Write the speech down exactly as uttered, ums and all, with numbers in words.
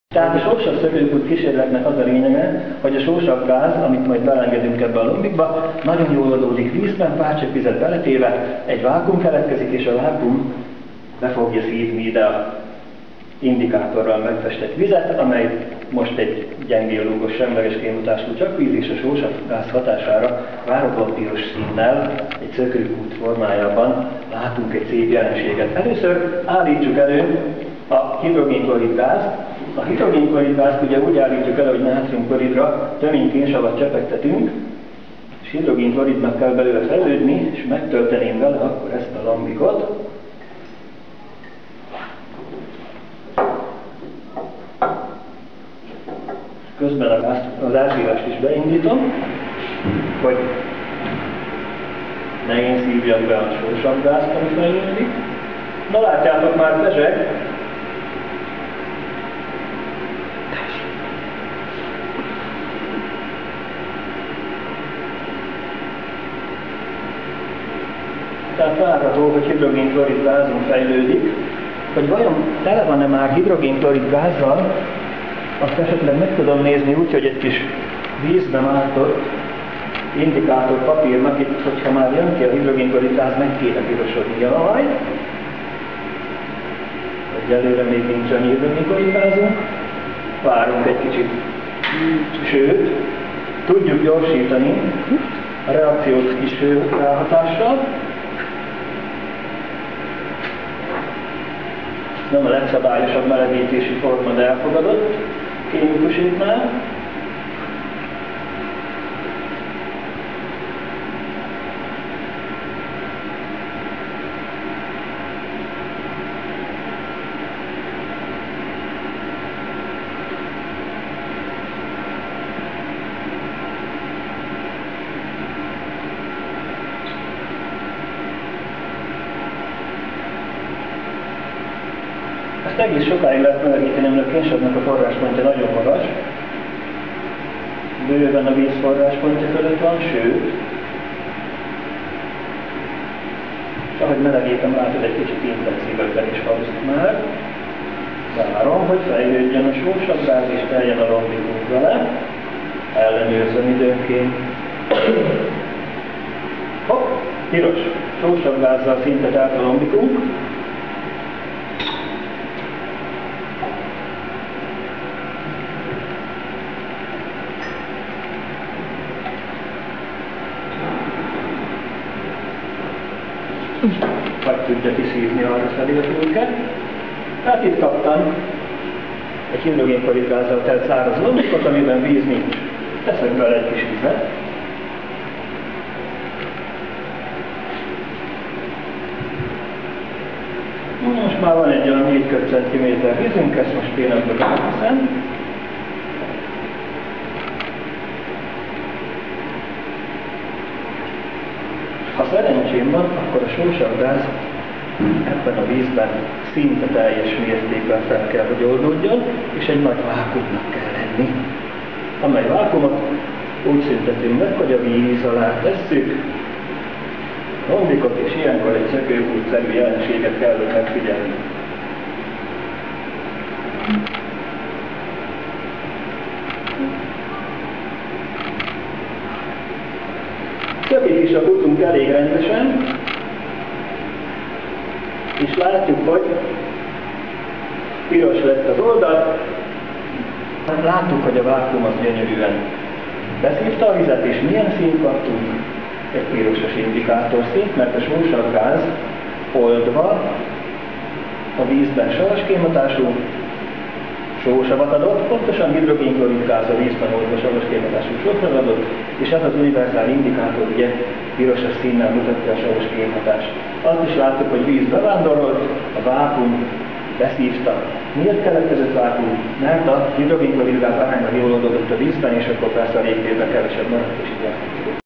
Tehát a sósabb szökőkút kísérletnek az a lényege, hogy a sósabb gáz, amit majd belengedünk ebbe a lombikba, nagyon jól oldódik vízben, pár csepp vizet beletéve, egy vákuum keletkezik, és a vákuum be fogja szívni ide a indikátorral megfestett vizet, amely most egy gyengélúgos, semleges kémhatású csapvíz, és a sósabb gáz hatására váratlan piros színnel, egy szökőkút formájában látunk egy szép jelenséget. Először állítsuk elő a hidrogénklorid gázt. A hidrogénklorid gázt ugye úgy állítjuk elő, hogy nátriumkloridra tömény kénsavat csepegtetünk, és hidrogénkloridnak kell belőle fejlődni, és megtölteném vele akkor ezt a lombikot. Közben a gázt, az ázsírást is beindítom, hogy ne én szívjam be a sósabb gázt, ami fejlődik. Na látjátok, már pezseg. Tehát várható, hogy hidrogénklorid gázon fejlődik, hogy vajon tele van-e már hidrogénklorid gázzal, azt esetleg meg tudom nézni úgy, hogy egy kis vízbe mártott indikátor papírnak, itt, hogyha már jön ki a hidrogénklorid gáz, meg kéne pirosodni a majd. Egyelőre még nincs annyi hidrogénklorid gázunk. Várunk egy kicsit. Sőt, tudjuk gyorsítani a reakciót kis ráhatással. Nem a legszabályosabb melegítési forma, de elfogadott kémikuséknál. Ezt egész sokáig lehet melegíteni, mert a kénsavnak a forráspontja nagyon magas. Bőven a víz forráspontja fölött van, sőt, és ahogy melegítem, látod, egy kicsit intenzívebben is hangzik már. Várom, hogy fejlődjön a sósabb gáz, és teljen a lombikunk vele. Ellenőrzöm időnként. Hopp, piros, sósabb gázzal szinte telt a lombikunk. Vagy tudja kiszívni arra felé a fülke. Tehát itt kaptam egy hidrogénklorid gázzal telt száraz lombikot, amiben víz nincs. Teszek bele egy kis vizet. Most már van egy olyan négy köbcentiméter vízünk, ezt most én ebből elveszem. Ha szerencsém van, akkor a sósabb gáz ebben a vízben szinte teljes mértékben fel kell, hogy oldódjon, és egy nagy vákuumnak kell lenni. Amely vákuumot úgy szüntetünk meg, hogy a víz alá tesszük a lombikot, és ilyenkor egy szökőkútszerű jelenséget kell, hogy megfigyelni. Szökik is a kutunk elég rendesen, és látjuk, hogy piros lett az oldal. Láttuk, hogy a vákuum az gyönyörűen beszívta a vizet, és milyen színt kaptunk? Egy pirosos indikátor színt, mert a sósabb gáz oldva a vízben savas kémhatású sósavat adott, pontosan hidrogénklorid gáz a vízben oldva savas kémhatású sósavat adott, és ez az univerzál indikátor ugye pirosos színnel mutatja a savas kémhatást. Azt is láttuk, hogy víz bevándorolt, a vákuum beszívta. Miért keletkezett vákuum? Mert a hidrogénklorid gáz aránylag jól oldódott a vízben, és akkor persze a légtérben kevesebb maradt, és így